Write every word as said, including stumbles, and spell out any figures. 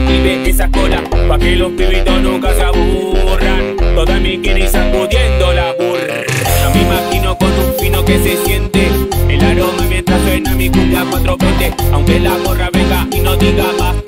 active esa cola, pa' que los pibitos nunca se aburran. Toda mi guinea sacudiendo la burra. No me imagino con un fino que se siente el aroma mientras suena mi cumbia cuatro veinte. Aunque la gorra venga y no diga más,